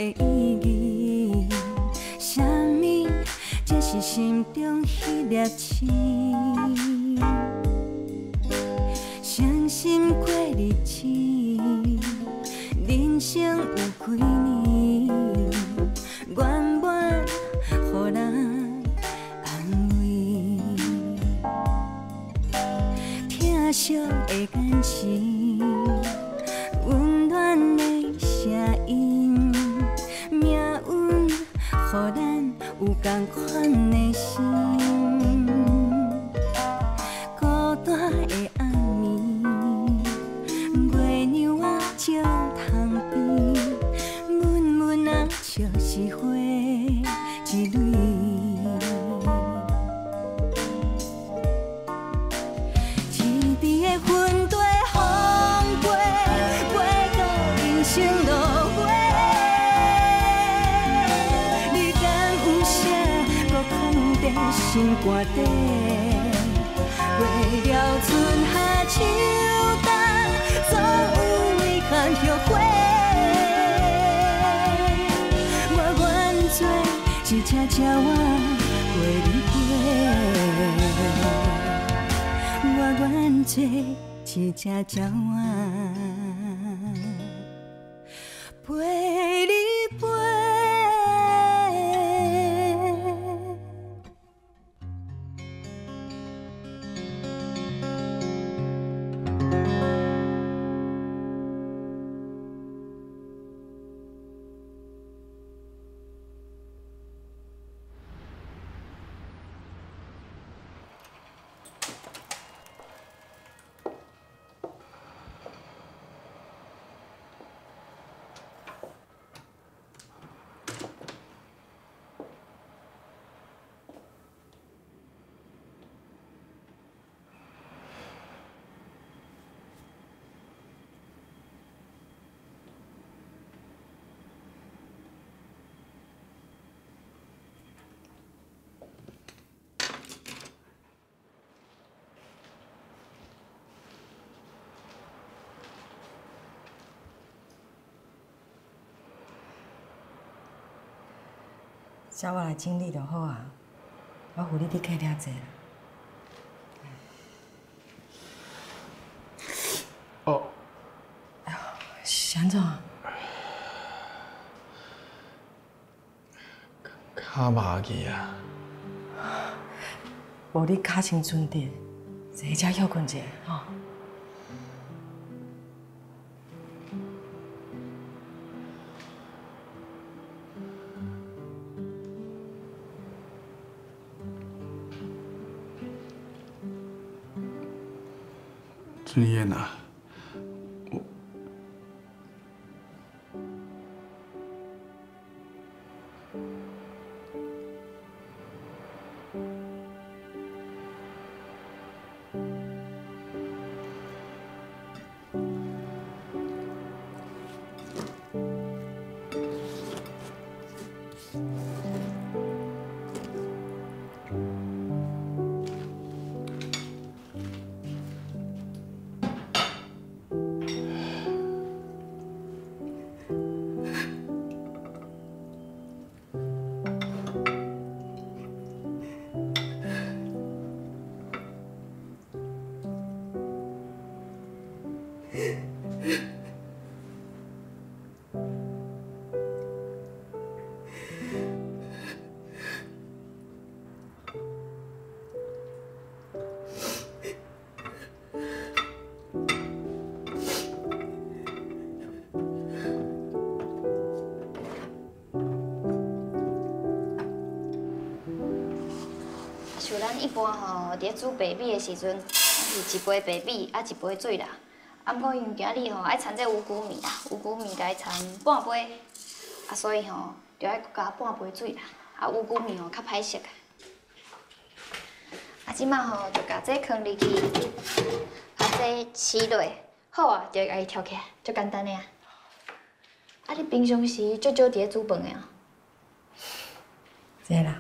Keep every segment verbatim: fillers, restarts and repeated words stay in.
意义？啥物才是心中迄粒刺？伤心过日子，人生有几年？圆满，予人安慰。疼惜的眼神，温暖的声音，命运予咱有同款的心。孤单的暗暝，月娘仔照窗边，闷闷啊就是花一蕊。一滴的云地风过，过到人生路尾。你敢有啥搁藏在心肝底？为了春夏秋冬，总有遗憾后悔。我愿做一只鸟仔陪你飞，我愿做一只鸟仔陪你飞。 叫我来整理就好啊，我扶你伫客厅坐啦。 哦。 哎呦，是安怎？ 骹麻去啊！ 无你脚先准点，坐遮休困一下吼。 春燕啊，我像咱一般吼，伫煮白米的时阵，是一杯白米啊一杯水啦。啊，不过因为今日吼爱掺这五谷米啦，五谷米该掺半杯，啊，所以吼就爱加半杯水啦。啊，五谷米吼较歹熟。啊，即马吼就甲这放入去，啊，这起落，好啊，就甲伊挑起来，就简单的啊。啊，你平常时足少伫咧煮饭的啊？ 这啦。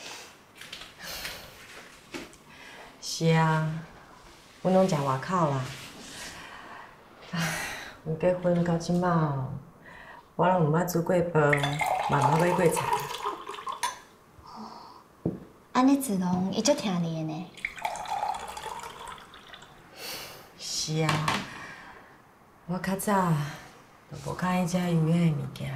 是啊，阮拢食外口啦。唉，有结婚到即马哦， 我拢毋捌煮过饭，嘛毋捌买过菜。 安尼子龙伊足听你的呢。 是啊，我较早就无较爱食油烟的物件。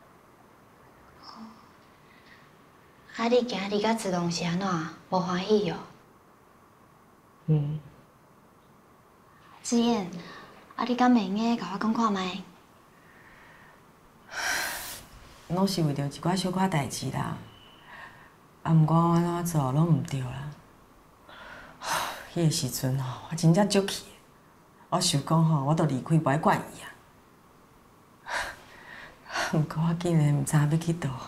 啊，你今日甲子龙是安怎？无欢喜哦？ 嗯。 志燕，啊，你敢袂用甲我讲看卖？ 拢是为着一寡小可代志啦，啊，毋过我安怎做拢毋对啦。迄个时阵吼，我真正足气的，我想讲吼，我都离开，袂管伊啊。毋过我竟然毋知要去倒。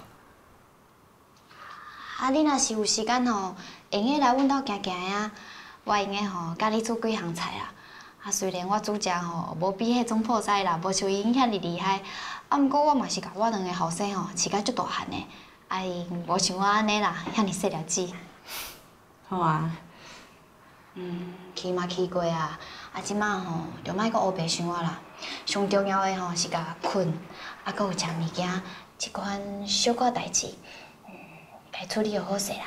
啊，你若是有时间吼，会用来阮兜行行呀，我会用吼教你煮几项菜啊。啊，虽然我煮食吼无比迄种破菜啦，无像因遐尔厉害，啊，毋过我嘛是甲我两个后生吼饲甲足大汉的，啊，因无像我安尼啦，遐尔细粒子。 好啊。 嗯，去嘛去过啊，啊，即马吼就莫阁乌白想啊啦。上重要的吼是甲困，啊，阁有食物件，即款小可代志，嗯，该处理就好势啦。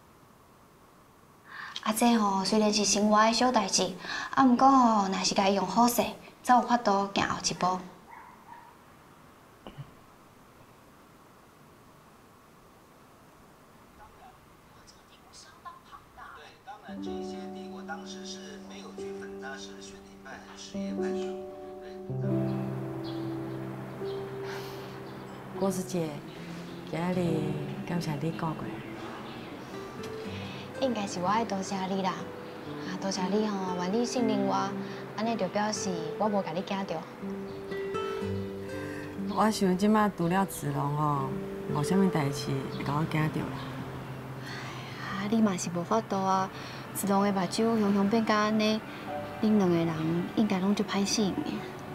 啊，这吼虽然是生活的小代志，啊，毋过吼，若是家用好势，才有法度行后一步。 这些帝国当时是没有区分，它是学理派还是实业派的。 郭师姐，今日感谢你教过。 应该是我爱多谢你啦，啊，多谢你吼，愿意信任我，安尼就表示我无甲你惊着。 我想即马除了子龙吼，无啥物代志会甲我惊着啦。 啊，你嘛是无法度啊！子龙的目睭雄雄变甲安尼，恁两个人应该拢足歹适应的。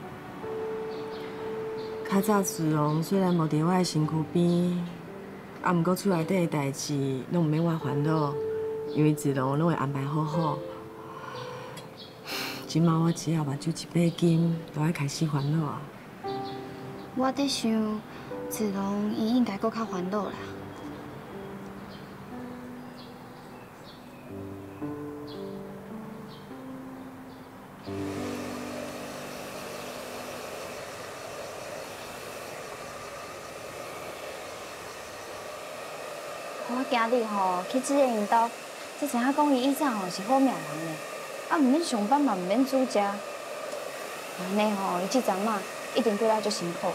较早子龙虽然无伫我的身躯边，啊，毋过厝内底的代志拢毋免我烦恼，因为子龙拢会安排好好。即马我只要目睭一闭紧，就爱开始烦恼啊。 我伫想，子龙伊应该搁较烦恼啦。我今日吼去志燕因兜，才知影讲伊以前吼是好命人呢，啊，毋免上班嘛，毋免煮食，安尼吼，伊即阵嘛一定过来足辛苦。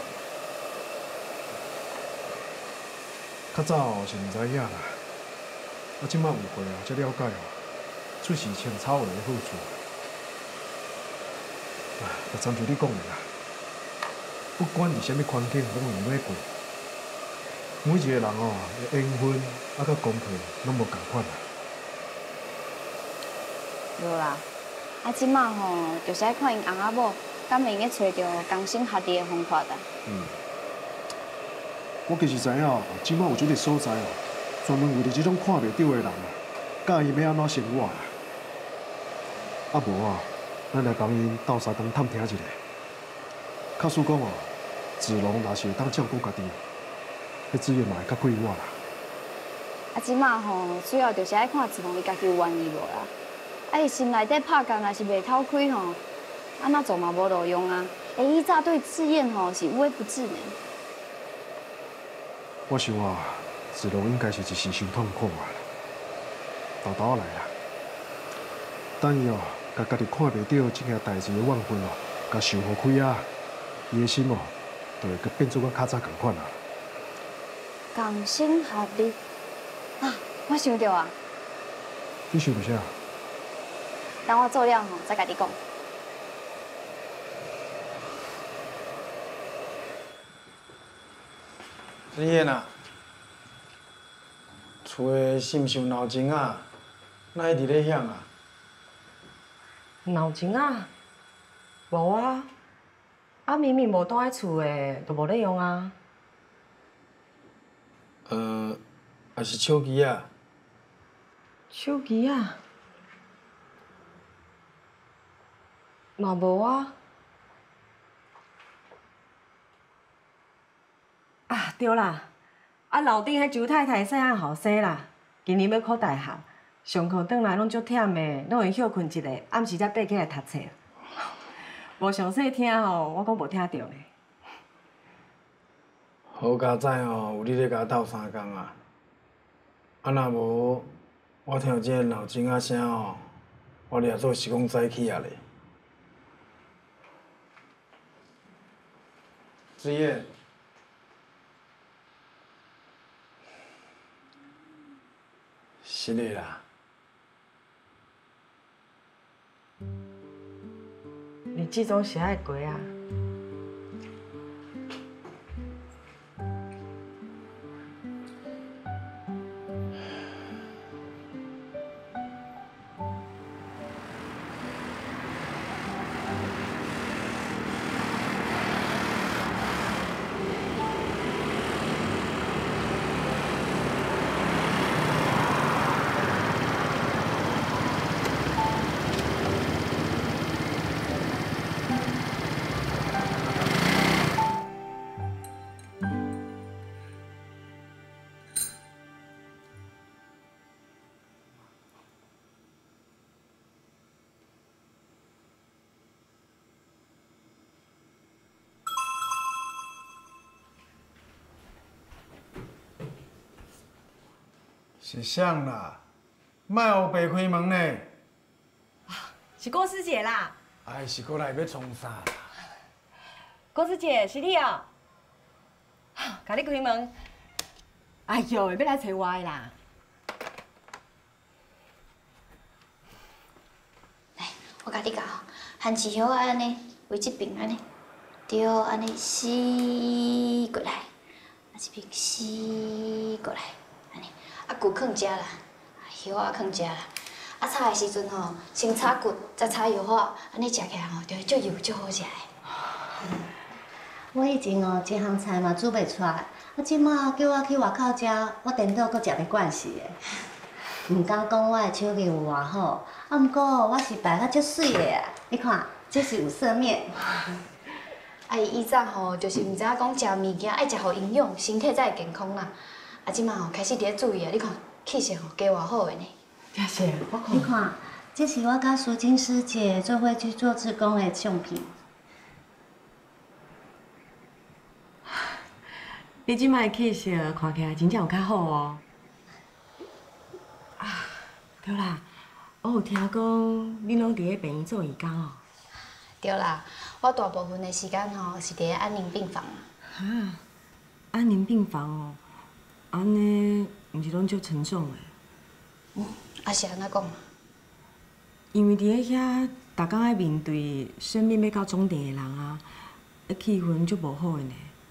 较早是毋知影啦，啊，即摆有过啊，才了解哦，出事千草有的好处。啊，就参像你讲的啦，不管是啥物环境，拢会用过。每一个人哦，的缘分啊，甲功课拢无共款啦。 对啦，啊，即马吼，就是爱看因翁仔某敢会用找到同心合力的方法啦。 嗯，我其实知影哦，即摆有一个所在哦，专门为着即种看袂到的人啊，教伊要安怎生活啦。啊无啊，咱来帮因斗相共探听一下。假使讲哦，子龙若是会当照顾家己。迄资源嘛会较贵我啦。 啊，即马吼，主要就是爱看子龙伊家己有愿意无啦。啊，伊心内底拍工若是袂透开吼，安怎做嘛无路用啊。哎，伊早对志燕吼是无微不至呢。 我想啊，子龙应该是一时伤痛苦啊，豆豆来啦。等伊哦，甲家己看袂到即件代志的怨愤哦，甲想好开啊，伊的心哦，就会甲变做甲较早共款啊。 同心合力啊！我想到啊， 你想到啥？ 等我做了吼，再甲你讲。 子燕啊，厝的是毋是有闹钟啊？哪一直咧响啊？ 闹钟啊？无啊，啊明明无住喺厝的，都无咧用啊。 呃，还是手机啊？ 手机啊？嘛无啊。 对啦，啊楼顶迄周太太细汉后生啦，今年要考大学，上课转来拢足忝的，拢会休困一下，暗时才爬起来读册。无详细听吼，我讲无听到咧。 好佳哉哦，有你咧甲我斗相共啊！啊若无，我听到这个闹钟仔声哦，我掠做是讲早起啊咧。子燕，是的啦。 日子总是爱过啊。 是谁啦？莫后白开门呢？ 是郭师姐啦。 哎，是过来要创啥啦？ 郭师姐，是你哦。甲你开门。哎呦，要来找我的啦。 来，我甲你教，番薯叶啊安尼，围一边安尼，对，安尼撕过来，啊这边撕过来，安尼，啊骨放遮啦，叶啊放遮啦。啊，炒的时阵吼，先炒骨，再炒叶花，安尼食起来吼，就会足油足好食的。 我以前哦，这项菜嘛煮袂出来，啊，即马叫我去外口食，我颠倒阁食袂惯势的。唔敢讲我的手艺有偌好，啊，毋过我是摆甲足水的啊！你看，这是有色面。 啊，伊以前吼，就是毋知影讲食物件爱食互营养，身体才会健康啦。啊，即马吼开始伫咧注意啊，你看气色吼加偌好的呢。 谢谢，我看。 你看，这是我甲淑金师姐做伙去做志工的相片。 你即摆气色看起来真正有较好哦。啊，对啦，我有听讲你拢伫咧病院做义工哦。 对啦，我大部分的时间吼是伫咧安宁病房。 哈，安宁病房哦，安尼毋是拢足沉重的。 嗯，啊是安怎讲？ 因为伫咧遐，逐工爱面对生命要到终点的人啊，迄气氛足无好的呢。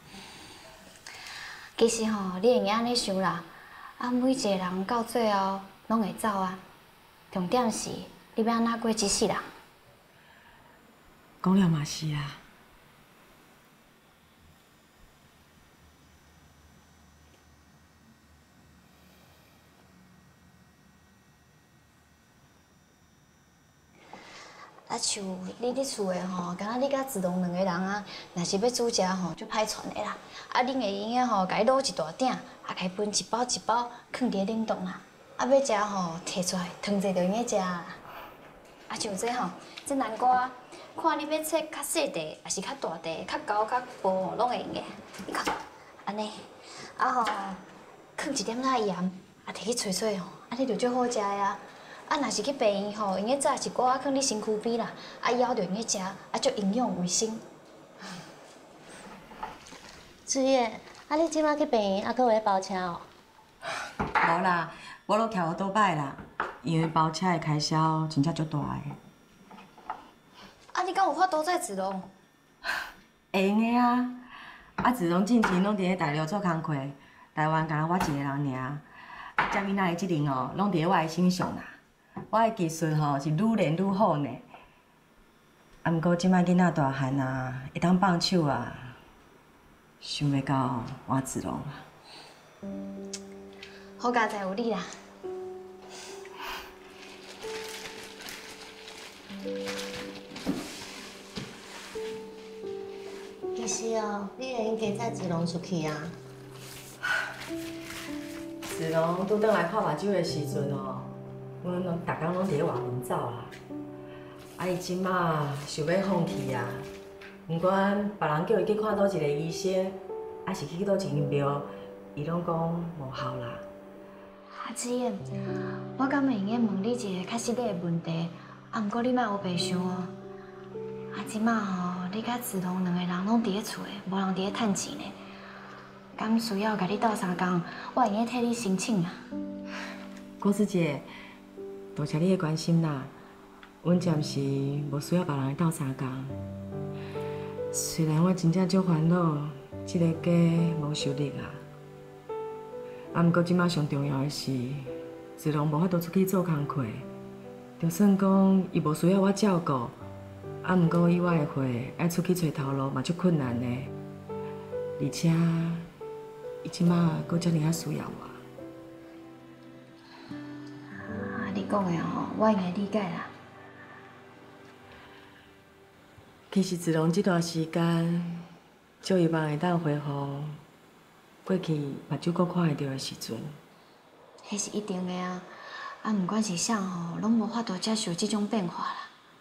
其实吼，你会用安尼想啦，啊，每一个人到最后拢会走啊。重点是你要安怎过一世人。 讲了嘛是啊。 啊，像你伫厝的吼，敢若你甲子龙两个人啊，若是要煮食吼，就歹传的啦。啊，恁会用个吼，甲伊卤一大鼎，啊，甲伊分一包一包，放伫冷冻啦。啊，要食吼，摕出来，汤者就用个食啦。啊，像这吼，这南瓜，看你要切较细块，还是较大块，较厚较薄吼，拢会用个。你看，安尼，啊吼，放一点仔盐，啊，摕去吹吹吼，安尼就足好食的啊。啊，若是去病院吼，用个早一寡放你身躯边啦，啊，以后就用个食，啊，足营养卫生。 志燕，啊，你即马去病院，啊，阁有咧包车哦？ 无啦，我拢徛好倒摆啦，因为包车的开销真正足大的。 啊，你敢有法度载子龙？ 会用的啊，啊，自从进前拢伫咧大陆做工课，台湾敢若我一个人尔，啊，遮物仔的责任哦，拢伫咧我的身上啦。我的技术吼是愈练愈好呢。啊，毋过即摆囡仔大汉啊，会当放手啊，想袂到我子龙啊。 好佳哉有你啦！ 其实哦，你会用加载子龙出去啊？ 自从拄转来看目睭的时阵哦，阮拢逐工拢伫咧外面走啦。啊，伊即马想要放弃啊，毋管别人叫伊去看倒一个医生，还是去倒一间庙，伊拢讲无效啦。 阿子燕，我敢会用个问你一个较实际的问题，啊，毋过你莫黑白想哦。啊，即马吼，你甲子彤两个人拢伫咧厝诶，无人伫咧趁钱呢。敢需要甲你斗相共，我会用个替你申请啊。 郭师姐，多谢你的关心啦。阮暂时无需要别人斗相共。虽然我真正足烦恼，即个家无收入啊。啊，毋过即马上重要的是，子龙无法度出去做工课，就算讲伊无需要我照顾，啊，毋过以我的岁爱出去找头路嘛足困难的，而且伊即马阁遮尔啊需要我。 啊，你讲的吼，我应该理解啦。 其实子龙这段时间，就希望会当恢复过去目睭阁看会到的时阵。 迄是一定的啊，啊，毋管是啥吼，拢无法度接受这种变化啦。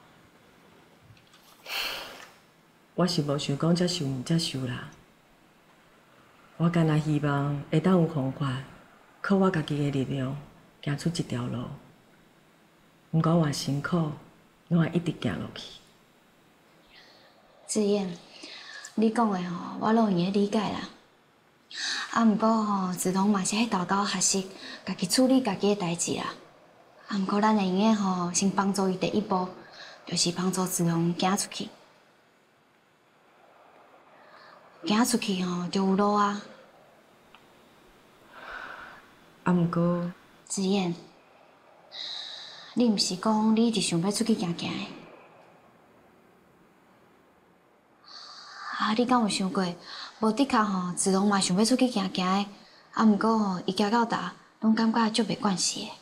我是无想讲接受唔接受啦，我干那希望会当有方法，靠我家己的力量，行出一条路。毋管偌辛苦，拢会一直行落去。 志燕，你讲的吼，我拢会用理解啦。啊，毋过吼，自从嘛是喺豆豆学习，家己处理家己的代志啦。啊，毋过咱会用个吼，先帮助伊第一步，就是帮助自从行出去。行出去吼，就有路啊。 啊，毋过志燕，你毋是讲你一直想要出去行行的？啊，你敢有想过，无的确吼，自从嘛想要出去行行的，啊，毋过吼，伊行到达，拢感觉足袂惯势的。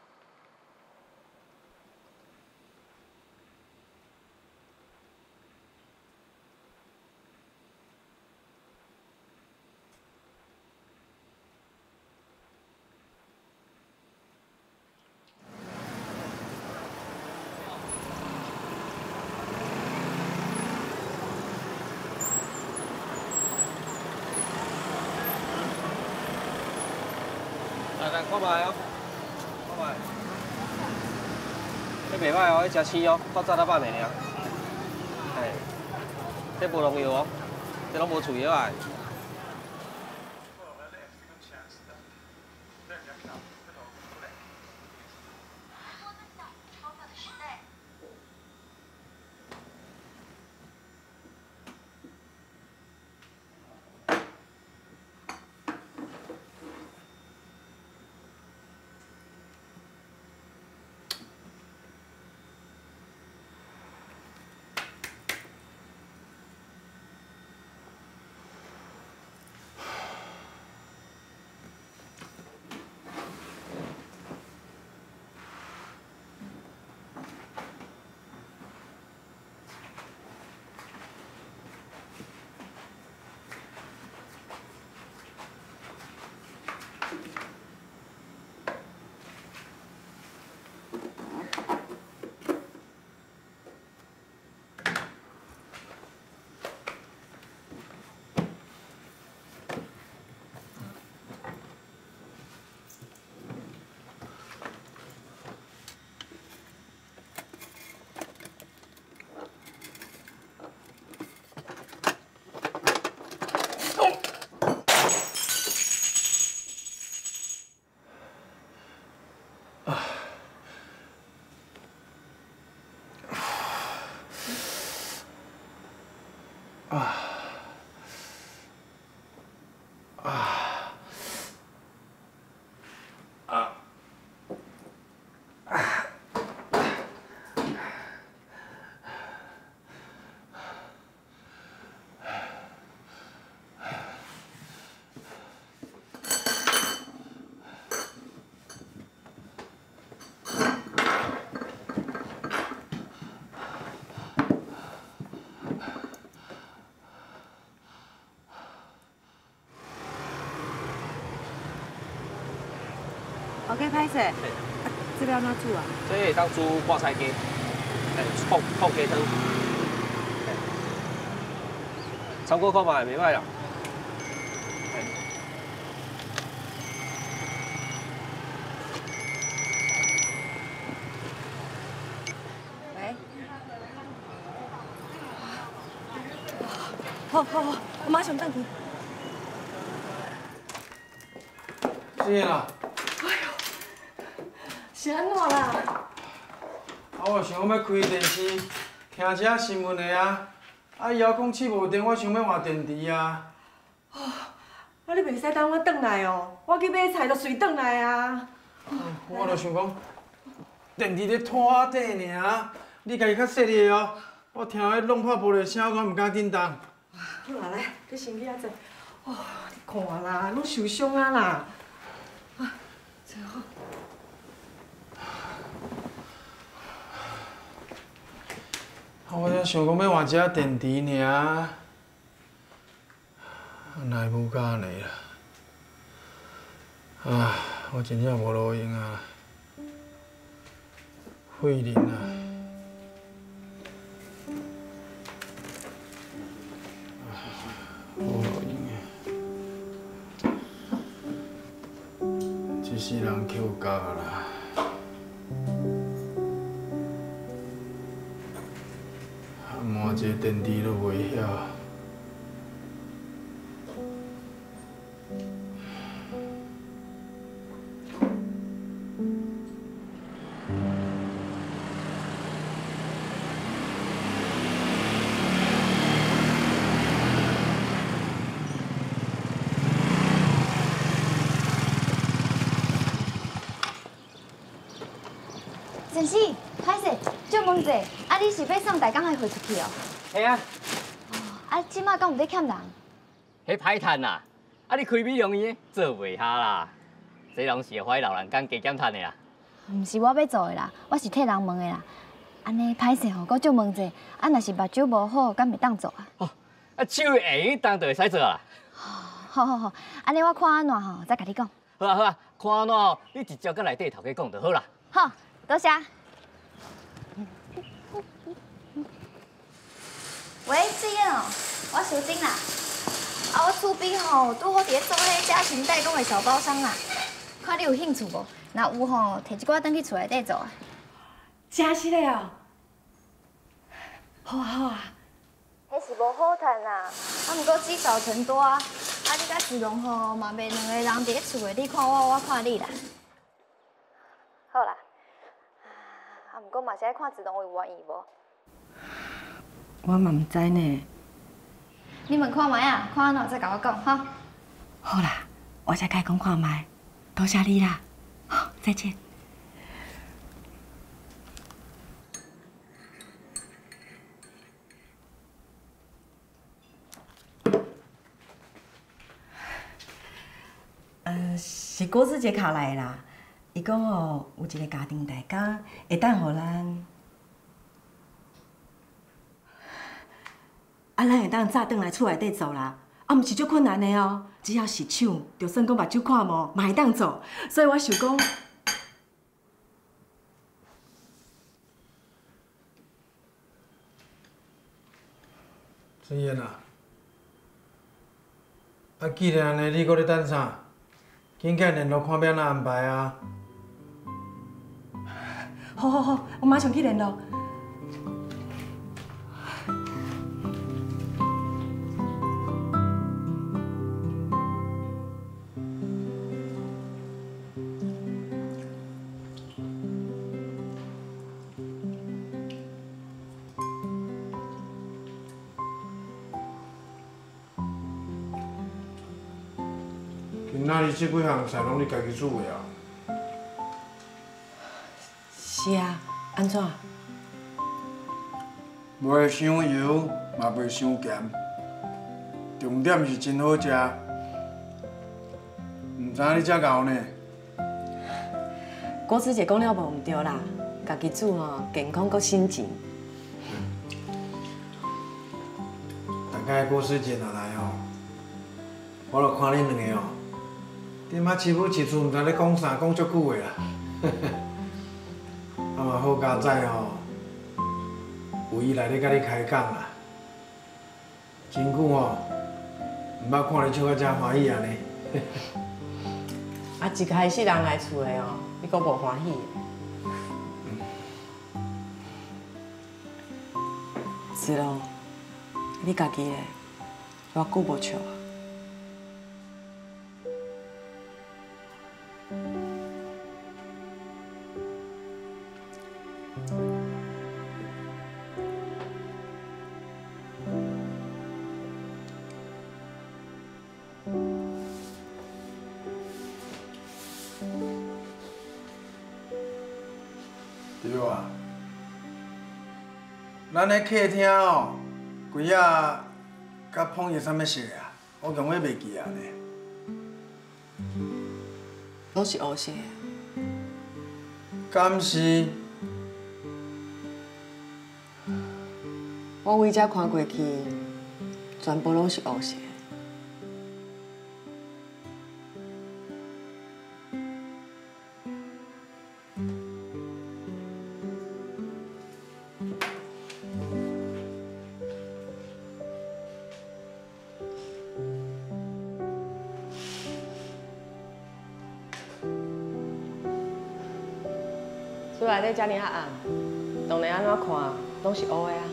来来，看卖哦，看卖。这袂歹哦，这食青哦，到早到晚的尔。哎，这无农药哦，这拢无除药啊。 OK， 歹势。这要安怎煮啊？ 这会当煮挂菜鸡，哎，放放鸡汤，参考看卖，袂歹啦。 喂。好好好，我马上转去。 是啦。 是安怎啦？ 啊，我想要开电视，听遮新闻的啊。啊，遥控器无电，我想要换电池啊。 哦，啊，你袂使等我转来哦，我去买菜就随转来啊。 我就想讲，电池咧拖底尔，你家己较细粒哦。我听迄弄破玻璃声，我唔敢紧动。 好啦，来，你先去遐坐。哦，你看啦，拢受伤啊啦。啊，真好。 我才想讲要换只电池尔，哪会无甲呢啦？啊，我真正无路用啊，费力啊！无路用的，一世人捡到啦。 换一个电池都袂晓。 陈师，歹势，借问者，啊，你是要送大港的货出去哦？ 系啊。 哦，啊，即马敢有在欠人？ 迄歹趁啦，啊你开美容院做袂下啦，这拢是坏老人家加减趁的啦。 毋是我要做的啦，我是替人问的啦。安尼歹势吼，我借问者，啊，若是目睭无好，敢会当做啊？ 哦，啊手会当就会使做啦。 好好好，安尼我看安怎吼，再甲你讲。 好啊好啊，看安怎吼，你直接甲内底头家讲就好啦。 好，多谢。喂，志燕哦，我小金啦。啊，我厝边吼拄好伫咧做迄家禽代工的小包商啦，看你有兴趣无？若有吼，摕一寡转去厝内底做啊。 真是嘞哦。好啊好啊。 迄是无好趁啦，啊，毋过积少成多啊。啊，你甲志龙吼嘛袂两个人伫咧厝的，你看我，我看你啦。好啦。啊，毋过嘛是爱看志龙有愿意无？ 我嘛唔知呢。 你问看卖啊，看安怎再甲我讲哈。 好啦，我再甲伊讲看卖。多谢你啦，好，再见。呃，是郭子杰卡来的啦。伊讲哦，有一个家庭代工，会当互咱。 啊，咱会当早转来厝内底做啦，啊，毋是足困难的哦。只要是抢，就算讲目睭看无，嘛会当做。所以我想讲， 志燕啊，啊，既然安尼，你搁咧等啥？紧紧联络看要安怎安排啊！ 好好好，我马上去联络。 今仔日这几项菜拢你家己煮的啊？ 是啊，安怎？ 袂伤油，嘛袂伤咸，重点是真好食。唔知影你遮敖呢？ 郭子姐讲了无毋对啦，家己煮吼，健康搁省钱。 大概郭师姐若来哦，我著看恁两个哦， 顶摆师傅一次毋知咧讲啥，讲足久的啦。啊嘛好佳哉吼，有伊来咧甲你开讲啦。真久吼，毋捌看你笑到遮欢喜安尼。 啊，一开始人来厝的哦，你阁无欢喜的。是咯，你家己咧，偌久无笑啊？ 对啊，咱咧客厅哦，柜仔甲捧叶啥物色啊？我永远袂记啊呢。 拢是乌色的。 敢是？ 我为遮看过去，全部拢是乌色的。厝内底遮尔啊暗，当然安怎看拢是乌的啊。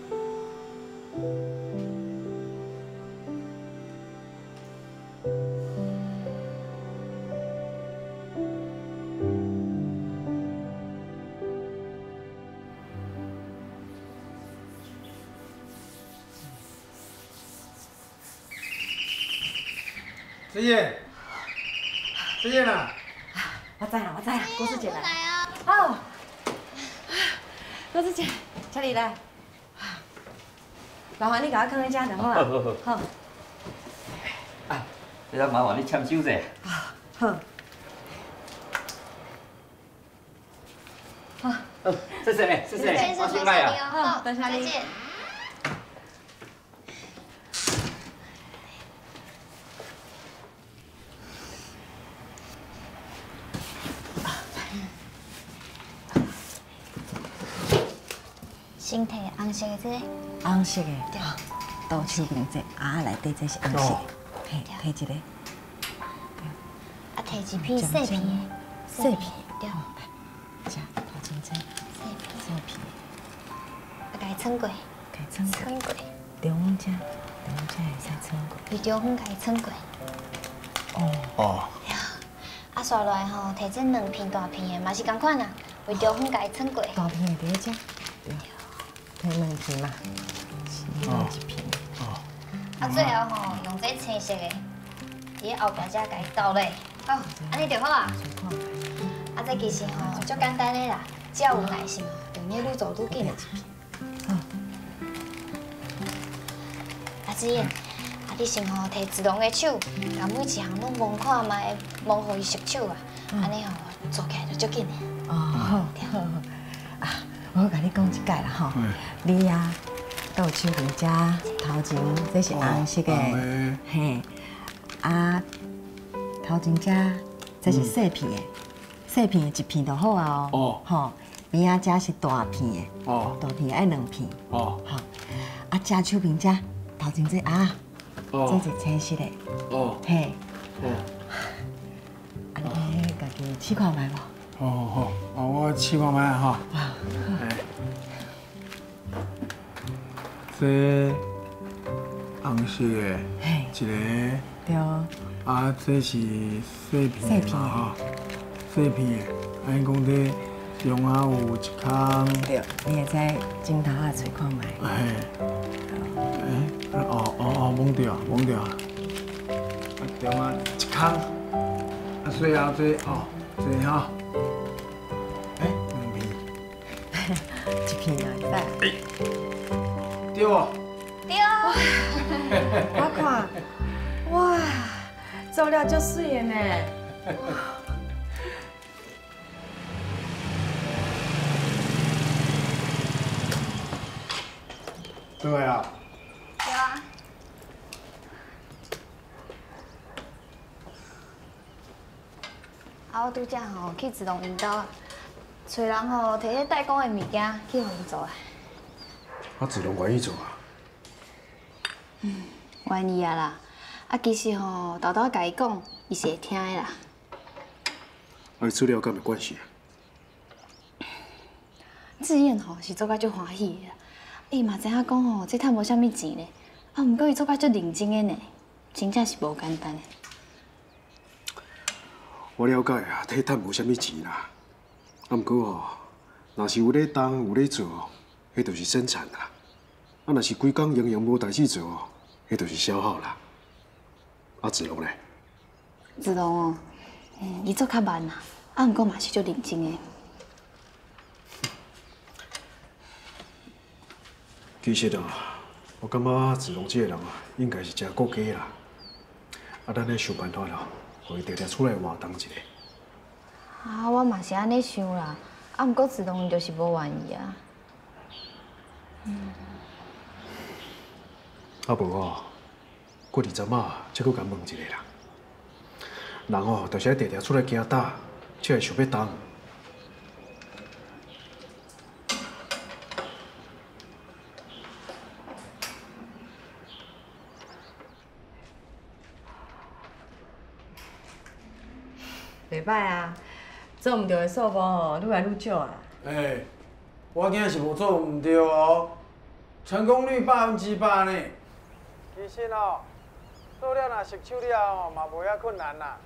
子叶，子叶呐！ 我知啦，我知啦，郭师姐来。哦，郭师姐，这里来。麻烦你给我放在遮就好啦。 好好好。 好。 啊，这要麻烦你签收者。 啊，好。好。 哦，谢谢你，谢谢你，我先来啊。 好，等下你。 先摕红色的这个， 红色的， 对， 倒手边这啊内底这是红色的，嘿，摕一个， 啊，摕一片细片的， 细片， 对， 这头前这细片， 啊，甲伊穿过， 甲伊穿过， 穿过， 中央这，中央这会使穿过， 为中央甲伊穿过， 哦， 哦， 啊，刷落来吼，摕这两片大片的，嘛是共款啊，为中央甲伊穿过， 大片的伫咧这，对。摕两片嘛，哦，一片。 哦。 啊，最后吼用这青色的，伫咧后壁遮甲伊倒咧，好，安尼就好啊。啊，这其实吼足简单的啦，只要有耐心，就会愈做愈紧啦。 好。 啊，子燕，啊，你先吼摕自动的手，甲每一项拢摸看卖，摸互伊熟手啊，安尼吼做起来就足紧的。 哦，好，好，好。啊。我甲你讲一解啦吼，你啊，倒手边遮头前这是红色的，嘿，啊，头前遮这是细片的，细片的一片就好啊哦，吼，边仔遮是大片的，哦，大片爱两片，哦，好，啊，遮手边遮头前这啊，这是青色的，哦，嘿，哦，安尼家己试看卖无？ 好好好，哦，我试看卖哈。哎，这红色的，一个， 对。 啊，这是细片的嘛哈，细片的，安尼讲这中啊有一空。 对，你会使镜头啊找看卖。 哎，哎，哦哦哦，摸到摸到，啊中啊一空，啊最后这哦这哈。一片啊，会使。对哦。 对哦。 我看，哇，做了足水的呢。 对啊。 对啊。 啊，我拄则吼去自动引导啊，找人吼摕迄代工的物件去互伊做啊。 啊，自动愿意做啊？ 嗯，愿意啊啦。啊，其实吼，豆豆甲伊讲，伊是会听的啦。 啊，伊资料敢有关系啊？ 志燕吼是做甲足欢喜的啦，伊嘛知影讲吼，这趁无啥物钱呢，啊，毋过伊做甲足认真的呢，真正是无简单的。 我了解啊，体趁无啥物钱啦。啊，毋过吼，若是有咧动有咧做，迄就是生产啦。啊，若是规工营营无代志做，迄就是消耗啦。啊，子龙咧？ 子龙哦，嗯，伊做较慢啦，啊，毋过嘛是足认真的。 其实啊，我感觉子龙这个人啊，应该是真顾家啦。啊，咱咧想办法啦，互伊常常出来活动一下。 啊，我嘛是安尼想啦，啊，毋过子龙伊就是无愿意啊。嗯。 啊无哦，过二十仔才搁甲问一下啦。人哦，就是爱常常出来行打，才会想要动。 袂歹啊，做毋到的数目吼，愈来愈少啊。 哎，我囝是无做毋对哦，成功率百分之百呢。其实哦，做了若熟手了哦，嘛无遐困难啦。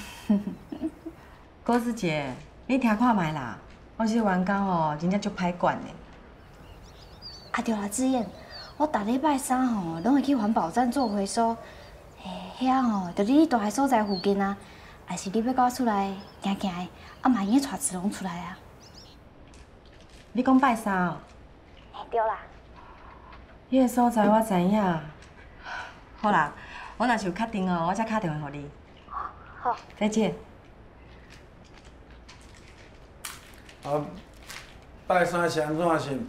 郭师姐，你听看卖啦，我这员工吼，真正足歹管的。 啊对啦，志燕，我逐礼拜三吼，拢会去环保站做回收。嘿，遐吼，就你住的所在附近啊。还是你要跟我出来行行的，啊嘛用带子龙出来啊！ 你讲拜三哦？ 对啦。 迄个所在我知影。好啦，我若是有确定哦，我再打电话给你。 好。 再见。 啊，拜三是安怎是？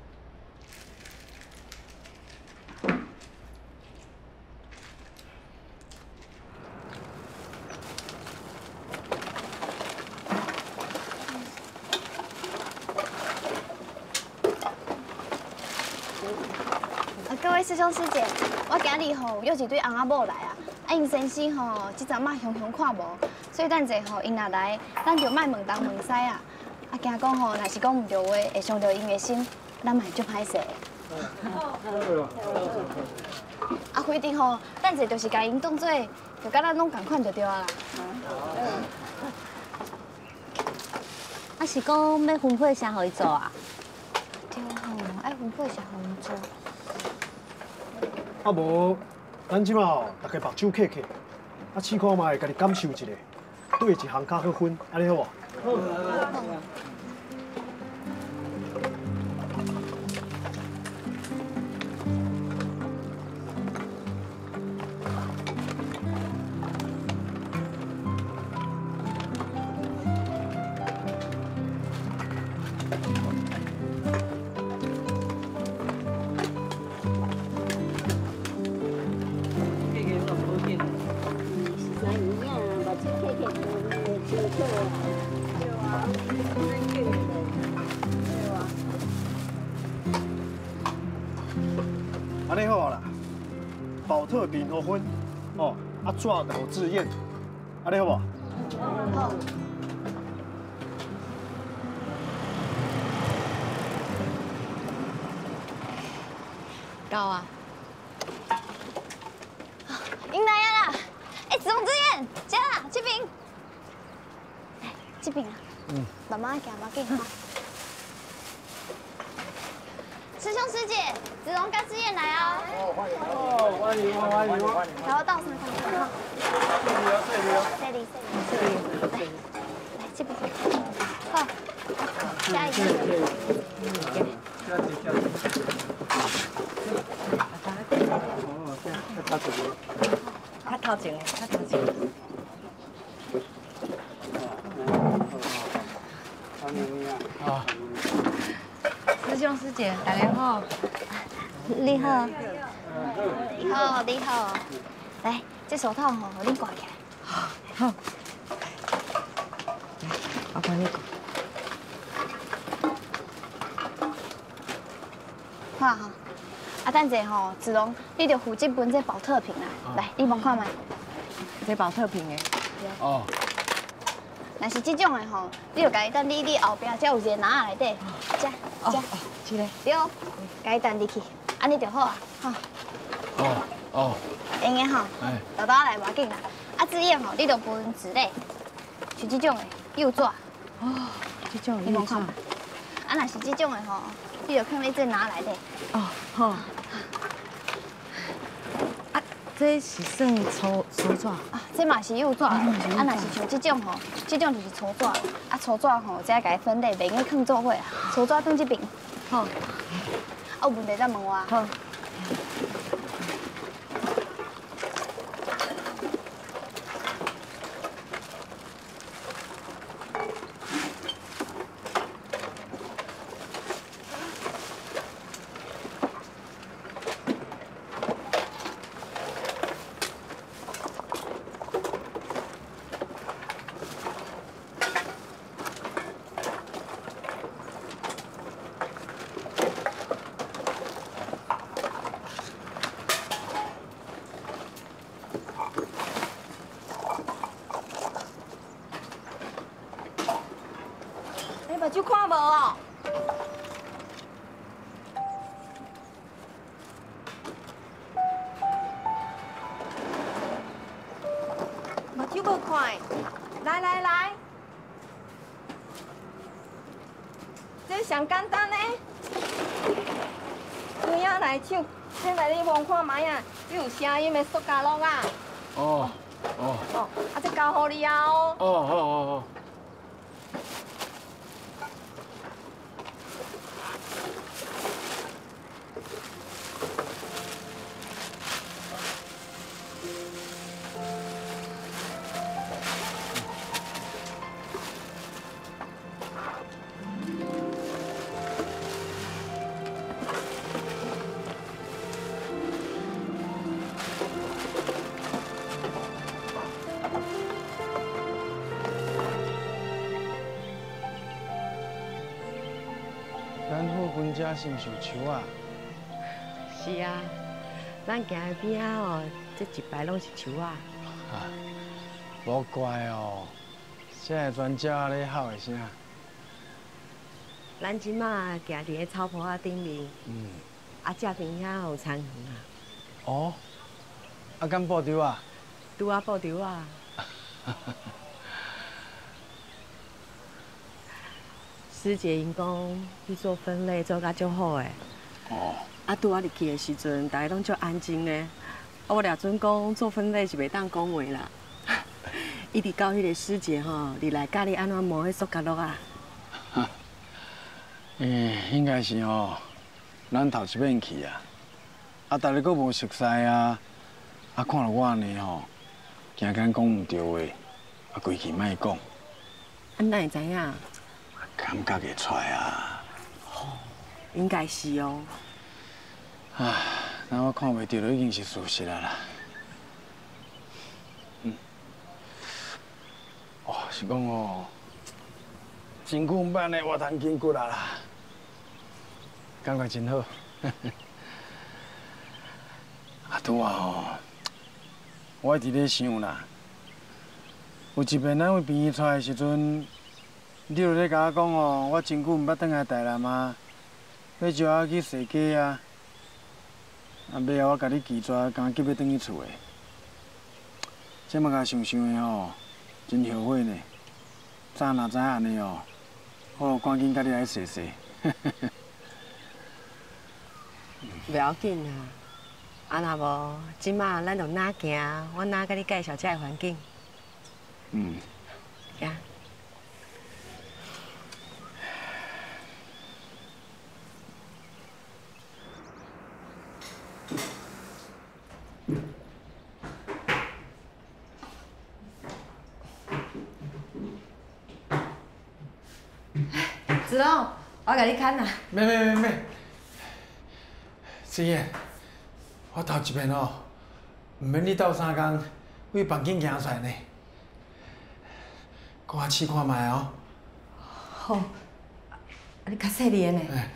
各位师兄师姐，我今日吼约一对翁仔某来啊，啊因先生吼即阵仔雄雄看无，所以等者吼因若来，咱就莫问东问西啊，啊惊讲吼若是讲唔对话，会伤着因的心，咱嘛足歹势。啊，规定吼，等者就是甲因当做，就甲咱拢共款就对啊啦。 啊是讲要分配啥互伊做啊？ 对吼，爱分配啥互伊做？ 啊无，咱即马吼，大家目睭客客，啊试看卖，家己感受一下，对一项较好分，安尼好无？好。安尼好啦，保特瓶互分，哦，啊纸就互志燕，安尼好无？ 好。够啊！迎来啊啦！哎，子龙志燕，姐啦，这边。来，这边啊。嗯。慢慢行，慢点哈。师兄师姐，子龙跟志燕来啊！ 哦，欢迎哦，欢迎欢迎欢迎！ 然后到上上上哈。 这里哦， 这里这里这里，来来这边。好，下一个。 下去下去。 较头前的，较头前。 啊。 师兄师姐，大家好。 你好。 你好，你好。来，这手套吼，互恁挂起来。 好。 烦你讲。 好啊，啊，等者吼，子龙，你着负责分这保特瓶啦。来，你摸看觅。 这保特瓶的。 哦。 若是这种的吼，你就家己等你你后壁才有一个篮仔内底，这这。 哦，这个。 对，家己等入去，安尼就好啊，吼。 哦哦。 用的吼， 哎。 豆豆来无要紧啦。啊，纸眼吼，你着分纸类，像这种的柚纸。 哦，这种你摸看觅。啊，若是这种的吼，你着放在这篮内底。 哦，好。啊，这是算粗粗纸。 啊，这嘛是柚纸。啊，若是像这种吼，这种就是粗纸。啊，粗纸吼，再家分类，袂用放做伙啦。粗纸放这边。好。啊，有问题再问我啊。 好。 目睭看无哦？目睭无看，来来来，这上简单的，对啊，来手，这来你摸看卖啊，这有声音的塑胶粒啊。 哦哦。 哦，啊，这交互你啊哦。 哦，好好好。 咱好分家是毋是有树啊？ 是啊，咱行的边仔哦，这一排拢是树啊。 啊，无怪哦，这个专家咧吼的声。 咱即马行伫个草坡仔顶面， 嗯， 啊，这边遐有田园啊。 哦，啊，敢报仇啊？ 拄啊报仇啊！师姐因讲，你做分类做甲足好诶。 哦。 啊，拄啊入去的时阵，大家拢足安静咧。啊，我俩准讲做分类是袂当讲话啦。一直到迄个师姐吼，入来教你安怎磨迄塑胶粒啊。 诶，应该是吼，咱头一遍去啊，啊，大家阁无熟悉啊，啊，看到我安尼吼，惊敢讲唔对话，啊，规气莫讲。 啊，哪会知影？ 感觉会出来啊。 吼，应该是哦。 啊，那我看袂到就已经是事实啊啦。嗯。哦，是讲哦，真久毋捌的活动筋骨啊啦，感觉真好。啊，拄啊吼，我一直咧想啦，有一遍咱为病院出来的时阵。 你就咧甲我讲哦，我真久毋捌转来台南啊，要招我去踅街啊，啊尾后我甲你拒绝，刚急要转去厝诶。这么甲想想的吼，真后悔呢。早若知影安尼哦，我赶紧甲你来踅踅。 袂要紧啊，啊若无，即马咱就哪行，我哪甲你介绍这个环境。 嗯。 行。 子龙，我甲你牵啦。 免免免免，子燕，我头一遍哦，毋免你斗三工为房间行出来呢，搁较试看卖哦。 好，啊你较细腻呢。 哎。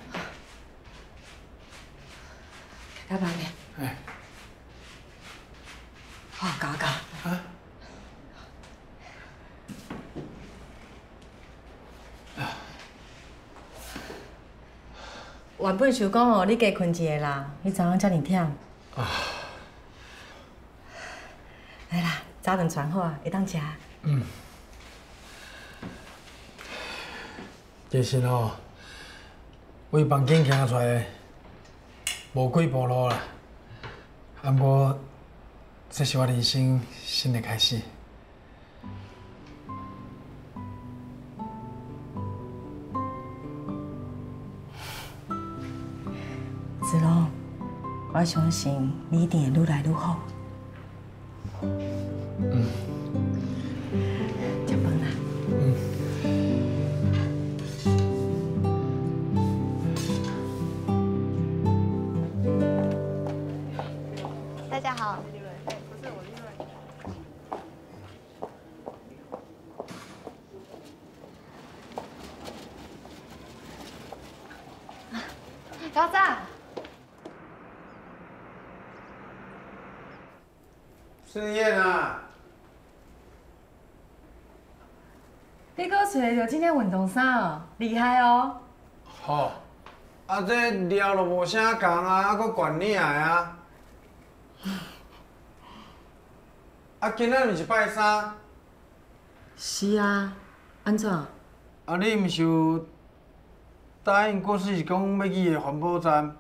加班呢？ 哎。 好，搞搞。啊。原本想讲哦，你加困一下啦，你昨昏遮尔忝。啊。来啦，早顿传好啊，会当食。嗯。 其实哦，为房间行出来无几步路啦，啊，不过这是我人生新的开始。 子龙，我相信你一定会愈来愈好。嗯。食饭啦。嗯。 大家好。高炸。 盛宴啊！ 你搁找着这件运动衫哦，厉害哦！ 好，啊这料都无啥共啊，啊搁悬领的啊。啊，今仔日是拜三。 是啊，安怎？ 啊，你毋是有答应过是讲要去个环保站？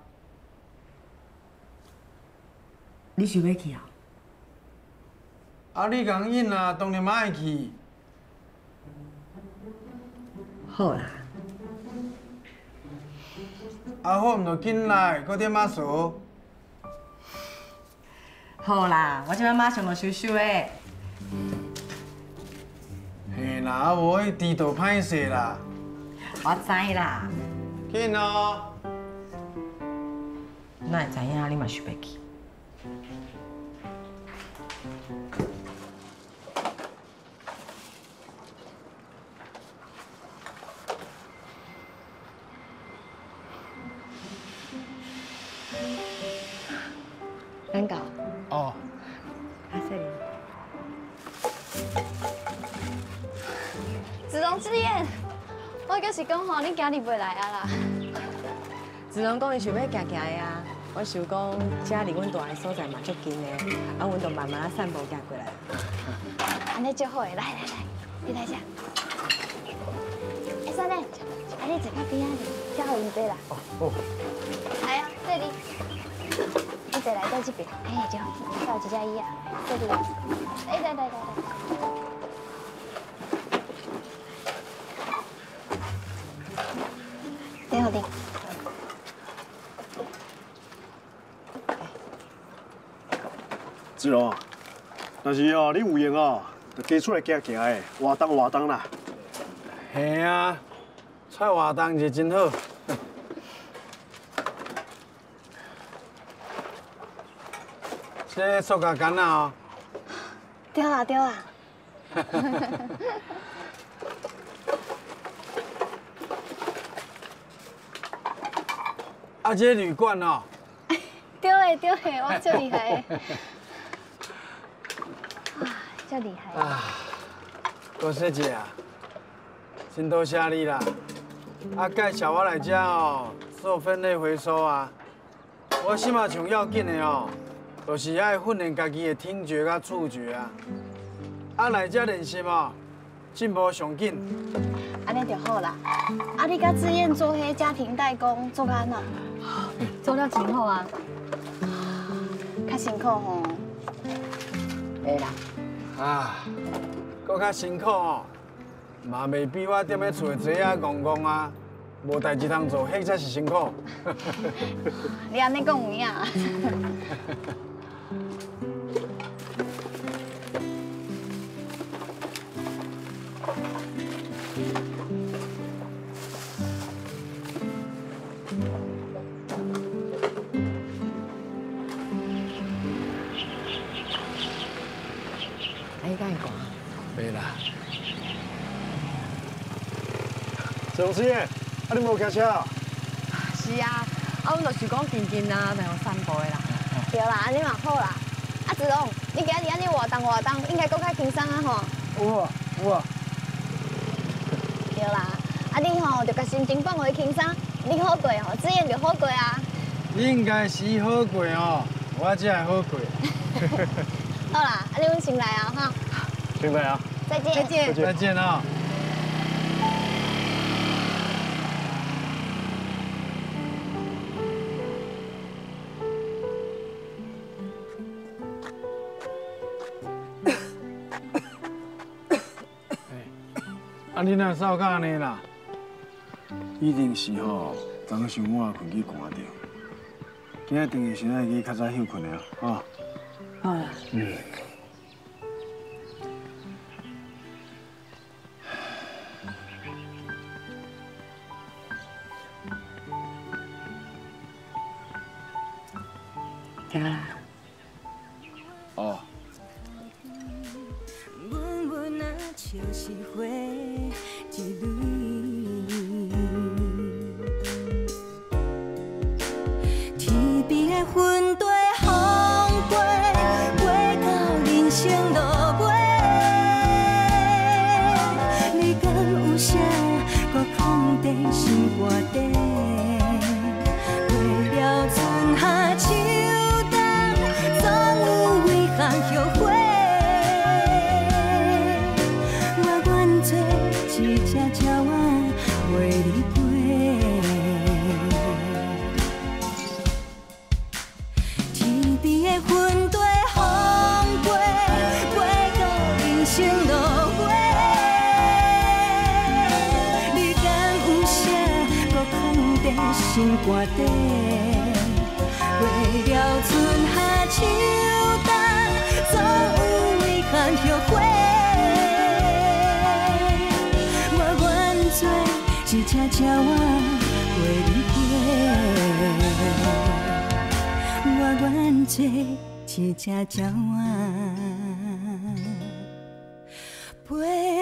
你想要去啊？ 啊，你讲应啊，当然嘛爱去。 好啦。 啊好，毋就紧来，搁点仔趖。 好啦，我即摆马上就收收诶。 嘿啦，啊无迄迟到歹势啦。 我知啦。 紧哦。 哪会知影你嘛想要去？ 难搞。 哦。 啊，这里。 子龙志燕，我就是讲吼，你今日袂来啊啦。 子龙讲伊想要行行的啊，我想讲遮离阮住的所在嘛足近的，啊，阮就慢慢啊散步行过来。 安尼足好诶，来来来，你来食。哎，算嘞，安尼坐较边仔哩，较好伊坐啦。哦哦。来啊，这里。你坐来到这边，哎，就还有一只椅啊，这里。来来来来来。顶好顶。 子龙，但是哦，你有闲哦，就加出来行行的，活动活动啦。 嘿啊，出来活动是真好。这塑胶杆啊哦。 对啦对啦。 啊，这旅馆哦。 对诶对诶，我最厉害诶。哇，真厉害。啊， 多谢姐啊，真多谢你啦。啊，介绍我来遮哦，做分类回收啊。我心嘛上要紧的哦，就是爱训练家己的听觉甲触觉啊。啊，来遮练习哦，进步上紧。 安尼就好啦。啊，你甲志燕做迄家庭代工做安怎？做了真好啊。较辛苦吼。 会啦。 啊，搁较辛苦哦，嘛袂比我踮咧厝坐啊戆戆啊，无代志通做，迄才是辛苦。 你安尼讲有影。 你敢会讲？ 袂啦。 总司啊，你无开车啊？ 是啊，啊，阮就是讲近近啊，就用散步的啦。 对啦，安尼嘛好啦。啊，子龙，你今日安尼活动活动，应该搁较轻松啊吼。 有啊，有啊。 对啦，啊你吼就甲心情放回轻松，你好过吼，自然就好过啊。 应该是好过哦，我才会好过。 好啦，啊你阮先来啊哈。 先来啊。 再见。再见。 再见啊。啊，你若扫到安尼啦，一定是吼昨伤晚困去寒着。今仔定是先爱去较早休困的啊，吼。 好啦。 嗯。 行啦。 哦。 就是花一蕊，天边的云地风过，过到人生路尾。你敢有啥搁放在心肝底？过了春夏秋冬，总有遗憾后悔。一只鸟仔陪你飞，天边的云地风过，过到人生路尾。你敢有啥搁放在心肝底？过了春夏秋冬，总有遗憾后悔。一只鸟仔陪你飞，我愿做一只鸟仔陪。